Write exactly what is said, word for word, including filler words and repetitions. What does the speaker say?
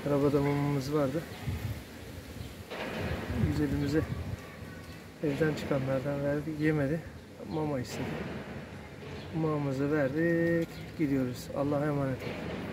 Arabada mumumuz vardı. Güzelimize evden çıkanlardan verdik. Yemedi. Mama istedi. Mamamızı verdik. Gidiyoruz. Allah'a emanet olun.